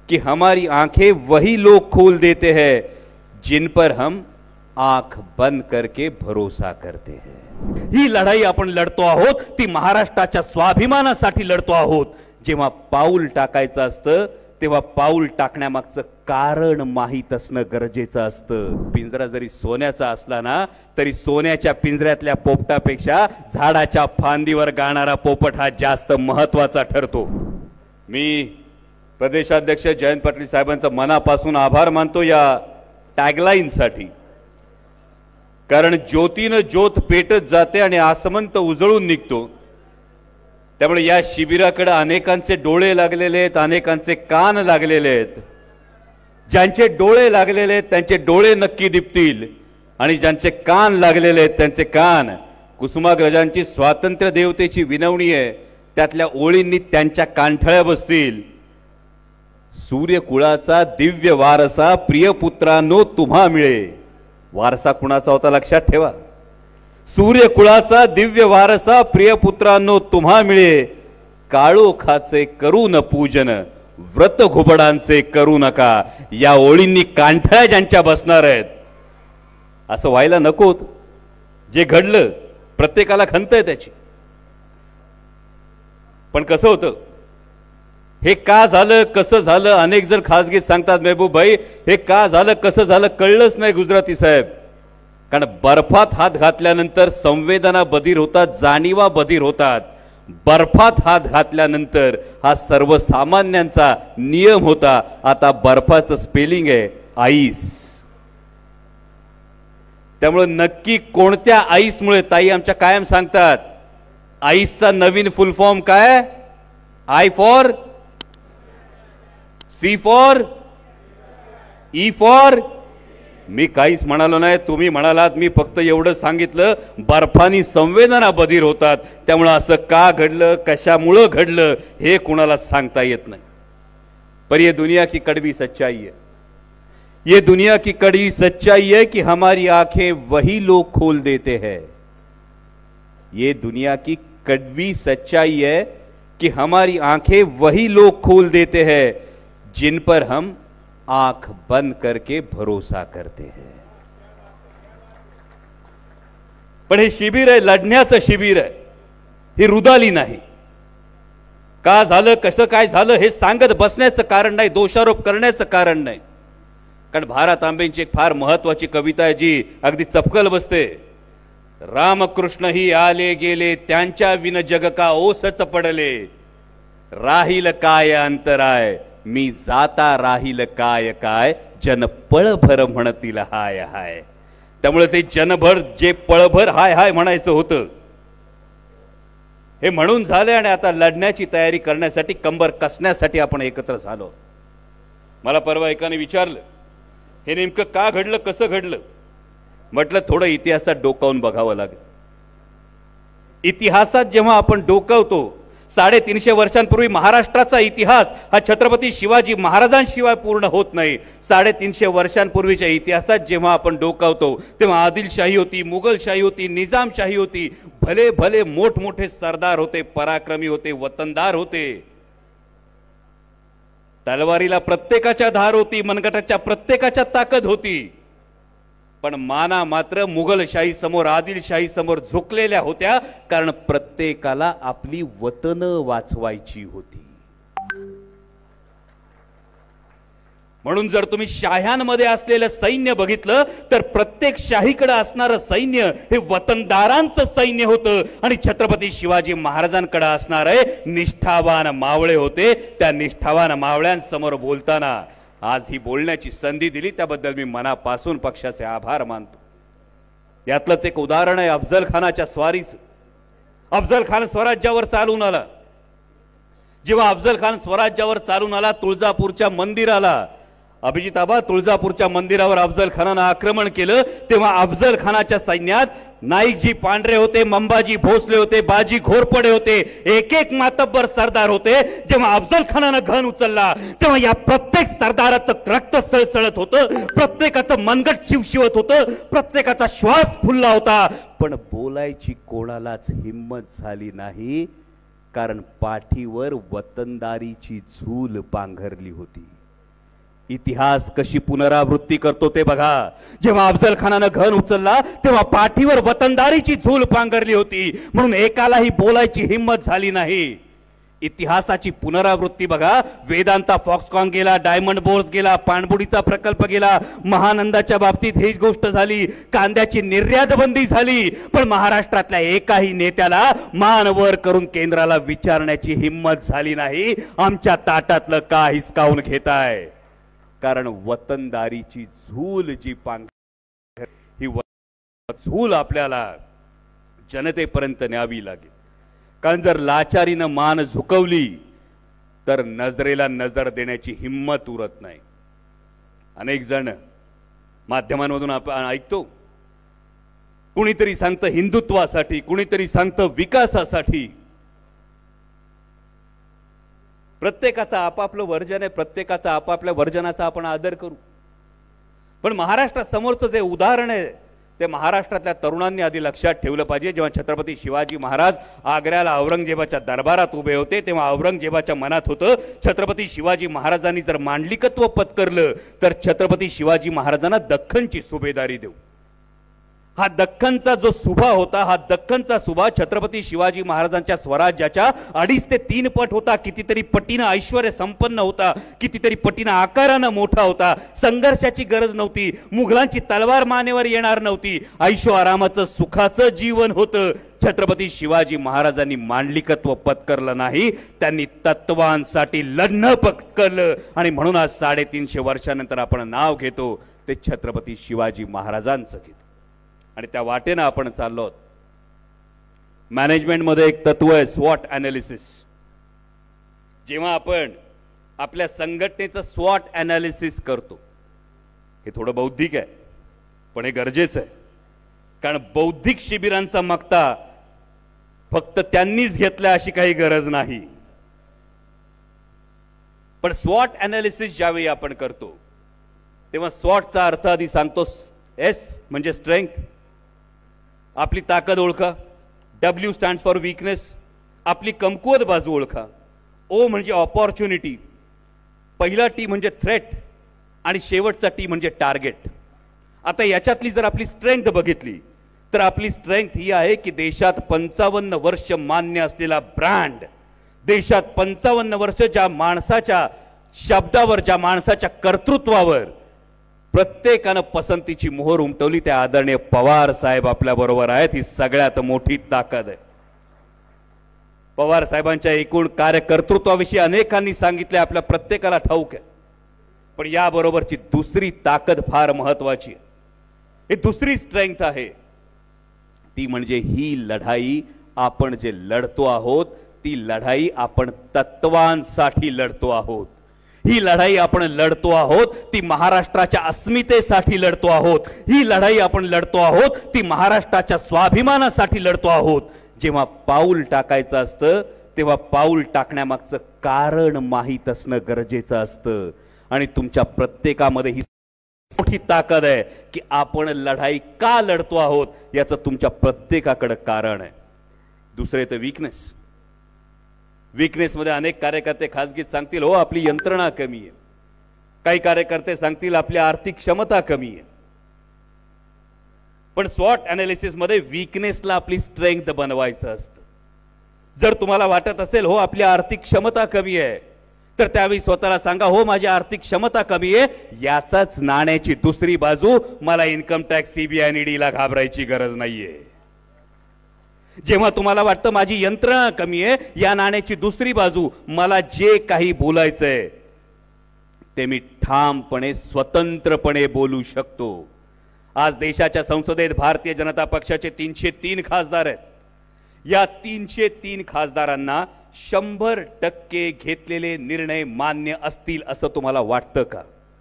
कि हमारी आंखें वही लोग खोल देते हैं जिन पर हम आंख बंद करके भरोसा करते हैं। ही लढाई आपण लढतो आहोत ती महाराष्ट्राच्या स्वाभिमानासाठी लढतो आहोत। जेव्हा पाऊल टाकायचं असतं तेव्हा पाऊल टाकण्यामागचं कारण माहीत असणं गरजेचं असतं। पिंजरा जरी सोन्याचा असला ना तरी सोन्याच्या पिंजऱ्यातल्या पोपटापेक्षा झाडाच्या फांदीवर गाणारा पोपट हा जास्त महत्त्वाचा ठरतो। मी प्रदेशाध्यक्ष जयंत पाटील साहेबांचा मनापासून आभार मानतो या टॅगलाईन साठी, कारण ज्योतीनं ज्योत पेटत जाते आणि आसमंत उजळून निघतो। त्यामुळे या शिबिराकडे अनेकांचे डोळे लागलेले आहेत, अनेकांचे कान लागलेले आहेत। ज्यांचे डोळे लागलेले आहेत त्यांचे डोळे नक्की दिपतील आणि ज्यांचे कान लागलेले आहेत त्यांचे कान। कुसुमाग्रजांची स्वातंत्र्य देवतेची विनवणी आहे, त्यातल्या ओळींनी त्यांच्या कानठळ्या बसतील। सूर्यकुळाचा दिव्य वारसा प्रिय पुत्रांनो तुम्हा मिळे। वारसा कुणाचा होता लक्षात ठेवा। सूर्यकुळाचा दिव्य वारसा प्रिय पुत्रांनो तुम्हा मिळे। काळोखाचे करू न पूजन व्रत घुबडांचे करू नका। या ओळींनी कांठळ्या ज्यांच्या बसणार आहेत। असं व्हायला नको। जे घडलं प्रत्येकाला खंत आहे त्याची, पण कसं होतं, हे का झालं कसं झालं, अनेक जण खासगीत सांगतात महबूब भाई हे का झालं कसं झालं कळलंच नाही गुजराती साहेब। कारण बर्फात हात घातल्यानंतर संवेदना बधीर होतात, जाणीवा बधीर होतात। बर्फात हात घातल्यानंतर हा सर्वसामान्यांचा नियम होता। आता बर्फाचं स्पेलिंग आहे आईस। त्यामुळे नक्की कोणत्या आईसमुळे, ताई आमच्या कायम सांगतात आईसचा नवीन फुल फॉर्म काय? I for, C for, E for. मी काहीच म्हणालो नाही, तुम्ही म्हणालात, मी फक्त एवढं सांगितलं बर्फानी संवेदना बधीर होतात। त्यामुळे असं का घडलं कशामुळे घडलं हे कुणाला सांगता येत नाही। पर ये दुनिया की कड़वी सच्चाई है, ये दुनिया की कड़वी सच्चाई है कि हमारी आंखें वही लोग खोल देते हैं। ये दुनिया की कड़वी सच्चाई है कि हमारी आंखें वही लोग खोल देते हैं जिन पर हम आंख बंद करके भरोसा करते हैं। पण हे शिबिर आहे, लढण्याचं शिबिर आहे, ही रुदाली नाही। का झालं कसं काय झालं हे सांगत बसण्याचं कारण नाही, दोषारोप करण्याचं कारण नाही। कारण भारत आंबेंची एक फार महत्वाची कविता आहे जी अगदी चपकल बसते। रामकृष्ण ही आले गेले त्यांच्या विन जग का ओसच पडले। राहील काय अंतराय मी जाता राहील काय काय जन पळभर म्हणतील हाय हाय। त्यामुळे ते जनभर जे पळभर हाय हाय म्हणायचं होतं हे म्हणून झाले आणि आता लढण्याची तयारी करण्यासाठी कंबर कसण्यासाठी आपण एकत्र झालो। मला परवा एकाने विचारलं हे नेमकं का घडलं कसं घडलं। म्हटलं थोडं इतिहासात डोकावून बघावं लागेल। इतिहासात जेव्हा आपण डोकावतो 350 वर्षांपूर्वी महाराष्ट्राचा इतिहास हा छत्रपती शिवाजी महाराजांशिवाय पूर्ण होत नाही। 350 वर्षांपूर्वीच्या इतिहासात जेव्हा आपण डोकावतो तेव्हा आदिलशाही होती, मुघलशाही होती, निजामशाही होती। भले भले मोठमोठे सरदार होते, पराक्रमी होते, वतनदार होते। तलवारीला प्रत्येकाच्या धार होती, मनगटाच्या प्रत्येकाच्या ताकद होती। पण माना मात्र मुघलशाही समोर, आदिलशाही समोर झुकलेल्या होत्या, कारण प्रत्येकाला आपली वतन वाचवायची होती। म्हणून जर तुम्ही शाह्यांमध्ये असलेलं सैन्य बघितलं तर प्रत्येक शाहीकडे असणारं सैन्य हे वतनदारांचं सैन्य होतं आणि छत्रपती शिवाजी महाराजांकडे असणारे निष्ठावान मावळे होते। त्या निष्ठावान मावळ्यांसमोर बोलताना आज ही बोलण्याची संधी दिली त्याबद्दल मी मनापासून पक्षाचे आभार मानतो। यातलंच एक उदाहरण आहे अफजल खानाच्या स्वारीचं। अफजल खान स्वराज्यावर चालून आला। जेव्हा अफजल खान स्वराज्यावर चालून आला तुळजापूरच्या मंदिराला, अभिजित आबा तुळजापूरच्या मंदिरावर अफजल खानाने आक्रमण केलं तेव्हा अफजल खानाच्या सैन्यात नाईकजी पांढरे होते, मंबाजी भोसले होते, बाजी घोरपडे होते, एक एक मातब्बर सरदार होते। जेव्हा अफजल खानाने घन उचलला तेव्हा या प्रत्येक सरदाराचं रक्त सळसळत होतं, प्रत्येकाचं मनगट शिवशिवत होतं, प्रत्येकाचा श्वास फुलला होता। पण बोलायची कोणालाच हिम्मत झाली नाही, कारण पाठीवर वतनदारीची झूल पांघरली होती। इतिहास कशी पुनरावृत्ती करतो ते बघा. जेव्हा अफजल खानानं घन उचलला तेव्हा पाठीवर वतनदारीची झूल पांघरली होती, म्हणून एकालाही बोलायची हिंमत झाली नाही. इतिहासाची पुनरावृत्ती बघा. वेदांता फॉक्सकॉन गेला, डायमंड बोर्स गेला, पाणबुडीचा प्रकल्प गेला, महानंदाच्या बाबतीत हीच गोष्ट झाली, कांद्याची निर्यात बंदी झाली, पण महाराष्ट्रातल्या एकाही नेत्याला मान वर करून केंद्राला विचारण्याची हिंमत झाली नाही, आमच्या ताटातलं का हिसकावून घेताय. कारण वतनदारीची झूल जी ही झूल आपल्याला जनतेपर्यंत न्यावी लागेल. कारण जर लाचारीनं मान झुकवली तर नजरेला नजर देण्याची हिंमत उरत नाही. अनेक जण माध्यमांमधून आपण ऐकतो, कुणीतरी सांगतं हिंदुत्वासाठी, कुणीतरी सांगतं विकासासाठी. प्रत्येकाचा आपापलं वर्जन आहे, प्रत्येकाचा आपापल्या वर्जनाचा आपण आदर करू. पण महाराष्ट्रासमोरचं जे उदाहरण आहे ते महाराष्ट्रातल्या तरुणांनी आधी लक्षात ठेवलं पाहिजे. जेव्हा छत्रपती शिवाजी महाराज आग्र्याला औरंगजेबाच्या दरबारात उभे होते तेव्हा औरंगजेबाच्या मनात होतं छत्रपती शिवाजी महाराजांनी जर मांडलिकत्व पत्करलं तर छत्रपती शिवाजी महाराजांना दख्खनची सुभेदारी देऊ. हा दख्खनचा जो सुभा होता, हा दख्खनचा सुभा छत्रपती शिवाजी महाराजांच्या स्वराज्याच्या 2.5 ते 3 पट होता. कितीतरी पटीनं ऐश्वर्य संपन्न होता, कितीतरी पटीनं आकारानं मोठा होता. संघर्षाची गरज नव्हती, मुघलांची तलवार मानेवर येणार नव्हती, ऐशो आरामाचं सुखाचं जीवन होतं. छत्रपती शिवाजी महाराजांनी मांडलिकत्व पत्करलं नाही, त्यांनी तत्वांसाठी लढणं पत्करलं. आणि म्हणून आज 350 वर्षानंतर आपण नाव घेतो ते छत्रपती शिवाजी महाराजांचं घेतो. आणि त्या वाटेनं आपण चाललो. मॅनेजमेंटमध्ये एक तत्व आहे स्वॉट ॲनालिसिस. जेव्हा आपण आपल्या संघटनेचं स्वॉट ॲनालिसिस करतो, हे थोडं बौद्धिक आहे पण हे गरजेचं आहे. कारण बौद्धिक शिबिरांचा मक्ता फक्त त्यांनीच घेतला अशी काही गरज नाही. पण स्वॉट ॲनालिसिस ज्यावेळी आपण करतो तेव्हा स्वॉटचा अर्थ आधी सांगतो. एस म्हणजे स्ट्रेंथ, आपली ताकद ओळखा. डब्ल्यू स्टँड्स फॉर वीकनेस, आपली कमकुवत बाजू ओळखा. ओ म्हणजे ऑपॉर्च्युनिटी, पहिला टी म्हणजे थ्रेट आणि शेवटचा टी म्हणजे टार्गेट. आता याच्यातली जर आपली स्ट्रेंथ बघितली तर आपली स्ट्रेंथ ही आहे की देशात 55 वर्ष मान्य असलेला ब्रँड, देशात 55 वर्ष ज्या माणसाच्या शब्दावर, ज्या माणसाच्या कर्तृत्वावर प्रत्येकानं पसंतीची मोहर उमटवली, त्या आदरणीय पवार साहेब आपल्या बरोबर आहेत. ही सगळ्यात मोठी ताकद आहे. पवार साहेबांच्या एकूण कार्यकर्तृत्वाविषयी अनेकांनी सांगितले, आपल्या प्रत्येकाला ठाऊक आहे. पण याबरोबरची दुसरी ताकद फार महत्वाची आहे. ही दुसरी स्ट्रेंथ आहे, ती म्हणजे ही लढाई आपण जे लढतो आहोत ती लढाई आपण तत्वांसाठी लढतो आहोत. ही लढाई आपण लढतो आहोत ती महाराष्ट्राच्या अस्मितेसाठी लढतो आहोत. ही लढाई आपण लढतो आहोत ती महाराष्ट्राच्या स्वाभिमानासाठी लढतो आहोत. जेव्हा पाऊल टाकायचं असतं तेव्हा पाऊल टाकण्यामागचं कारण माहीत असणं गरजेचं असतं. आणि तुमच्या प्रत्येकामध्ये ही मोठी ताकद आहे की आपण लढाई का लढतो आहोत याचं तुमच्या प्रत्येकाकडे कारण आहे. दुसरे तर वीकनेस. वीकनेसमध्ये अनेक कार्यकर्ते खासगीत सांगतील हो आपली यंत्रणा कमी आहे, काही कार्यकर्ते सांगतील आपली आर्थिक क्षमता कमी आहे. पण स्वॉट ॲनालिसिस मध्ये वीकनेसला आपली स्ट्रेंथ बनवायचं असतं. जर तुम्हाला वाटत असेल हो आपली आर्थिक क्षमता कमी आहे तर त्यावेळी स्वतःला सांगा हो माझी आर्थिक क्षमता कमी आहे, याचाच नाण्याची दुसरी बाजू मला इन्कम टॅक्स, सीबीआय आणि ईडीला घाबरायची गरज नाहीये. जेव्हा तुम्हाला वाटतं माझी यंत्रणा कमी आहे, या नाण्याची दुसरी बाजू मला जे काही बोलायचंय ते मी ठामपणे स्वतंत्रपणे बोलू शकतो. आज देशाच्या संसदेत भारतीय जनता पक्षाचे 303 खासदार आहेत. या 303 खासदारांना 100% घेतलेले निर्णय मान्य असतील असं तुम्हाला वाटतं का?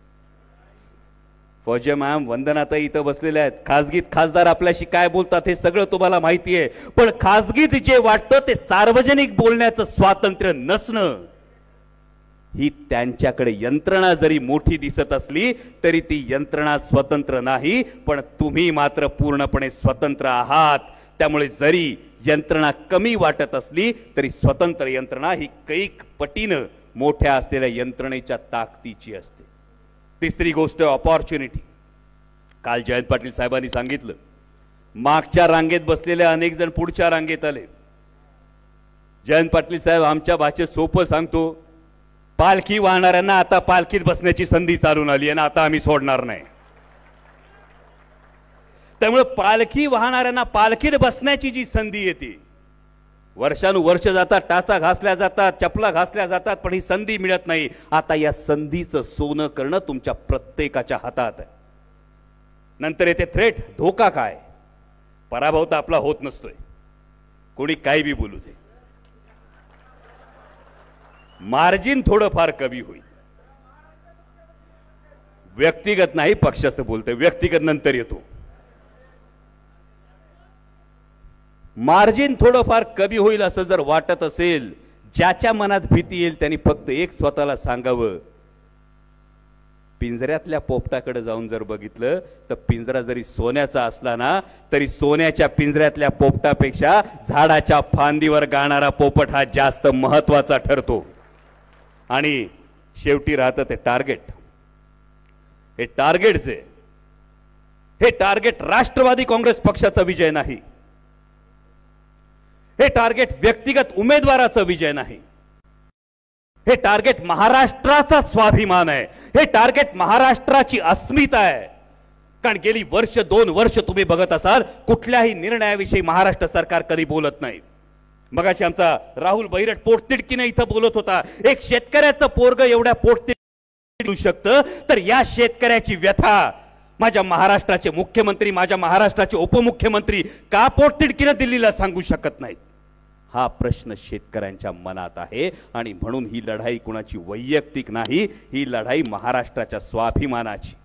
फौजे मॅम, वंदनाताई इथं बसलेल्या आहेत. खासगीत खासदार आपल्याशी काय बोलतात हे सगळं तुम्हाला माहिती आहे. पण खासगीत जे वाटतं ते सार्वजनिक बोलण्याचं स्वातंत्र्य नसणं, ही त्यांच्याकडे यंत्रणा जरी मोठी दिसत असली तरी ती यंत्रणा स्वतंत्र नाही. पण तुम्ही मात्र पूर्णपणे स्वतंत्र आहात. त्यामुळे जरी यंत्रणा कमी वाटत असली तरी स्वतंत्र यंत्रणा ही कैक पटीनं मोठ्या असलेल्या यंत्रणेच्या ताकदीची असते. तिसरी गोष्ट ऑपॉर्च्युनिटी. काल जयंत पाटील साहेबांनी सांगितलं, मागच्या रांगेत बसलेले अनेक जण पुढच्या रांगेत आले. जयंत पाटील साहेब आमच्या भाषेत सोपं सांगतो, पालखी वाहणाऱ्यांना आता पालखीत बसण्याची संधी चालून आली आहे ना, आता आम्ही सोडणार नाही. त्यामुळे पालखी वाहणाऱ्यांना पालखीत बसण्याची जी संधी येते, वर्षानुवर्ष जातात, टाचा घासल्या जातात, चपला घासल्या जातात, पण ही संधी मिळत नाही. आता या संधीचं सोनं करणं तुमच्या प्रत्येकाच्या हातात आहे. नंतर येते थ्रेट, धोका. काय पराभव तर आपला होत नसतोय, कोणी काही बी बोलू दे, मार्जिन थोडंफार कमी होईल. व्यक्तिगत नाही, पक्षाचं बोलतोय, व्यक्तिगत नंतर येतो. मार्जिन थोडंफार कमी होईल असं जर वाटत असेल, ज्याच्या मनात भीती येईल त्यांनी फक्त एक स्वतःला सांगावं, पिंजऱ्यातल्या पोपटाकडे जाऊन जर बघितलं तर पिंजरा जरी सोन्याचा असला ना, तरी सोन्याच्या पिंजऱ्यातल्या पोपटापेक्षा झाडाच्या फांदीवर गाणारा पोपट हा जास्त महत्वाचा ठरतो. आणि शेवटी राहतं ते टार्गेट. हे टार्गेटचे, हे टार्गेट राष्ट्रवादी काँग्रेस पक्षाचा विजय नाही, हे टार्गेट व्यक्तिगत उमेदवाराचा विजय नाही, हे टार्गेट महाराष्ट्राचा स्वाभिमान आहे, हे टार्गेट महाराष्ट्राची अस्मिता आहे. कारण गेली वर्ष 2 वर्ष तुम्ही बघत असाल, कुठल्याही निर्णयाविषयी महाराष्ट्र सरकार कधी बोलत नाही. मगाशी आमचा राहुल बैरट पोटतिडकीने इथं बोलत होता, एक शेतकऱ्याचं पोरग एवढ्या पोटतिडकीने शकतं, तर या शेतकऱ्याची व्यथा माझ्या महाराष्ट्राचे मुख्यमंत्री, माझ्या महाराष्ट्राचे उपमुख्यमंत्री का पोटतिडकीने दिल्लीला सांगू शकत नाहीत? हा प्रश्न शेतकऱ्यांच्या मनात आहे. आणि म्हणून ही लढाई कुणाची वैयक्तिक नाही, ही लढाई महाराष्ट्राच्या स्वाभिमानाची.